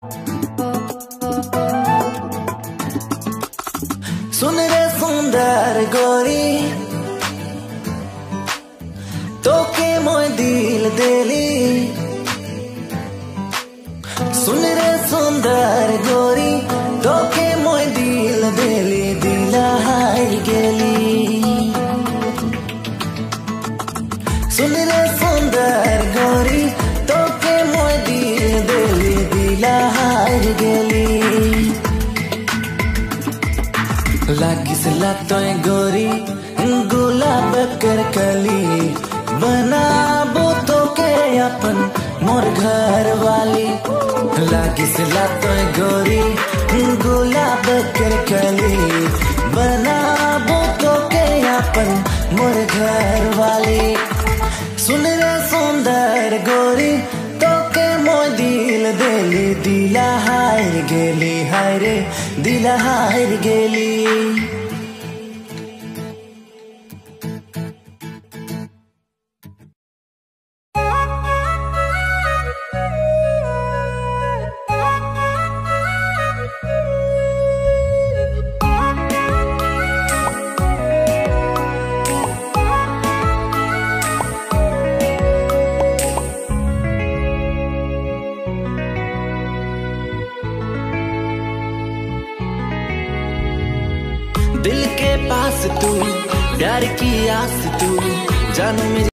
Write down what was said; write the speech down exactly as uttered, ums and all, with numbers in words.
सुन रे सुंदर गोरी तोके मोय दिल देली। सुन रे सुंदर गोरी तोके मोय दिल देली, दिला हार गेली। सुन रे सुंदर गोरी तोके मोय दिल देली, दिला हार गेली। लागिस लातोय गोरी गुलाब कर कली, बनाबो तो के अपन मोर घर वाली। लागिस लातोय गोरी गुलाब कर कली, बनाबो तो के अपन मोर घर वाली। सुन रे सुंदर गोरी तोके मोय दिल देली, दिला हार गेली, हाय रे दिला हार गेली। दिल के पास तू, प्यार की आस तू, जानू मेरी